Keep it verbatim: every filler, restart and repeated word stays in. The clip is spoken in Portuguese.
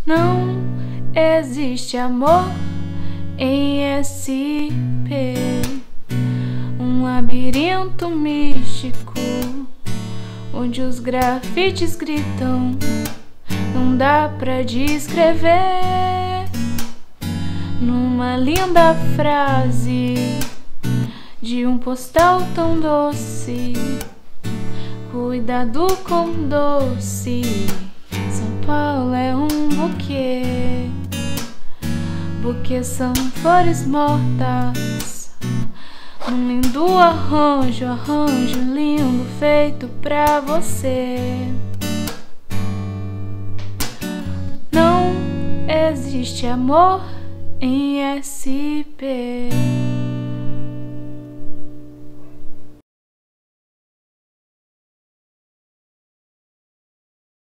Não existe amor em S P, um labirinto místico onde os grafites gritam, não dá pra descrever numa linda frase de um postal tão doce. Cuidado com doce, São Paulo é um buquê. Buquê são flores mortas num lindo arranjo, arranjo lindo feito pra você. Não existe amor em S P.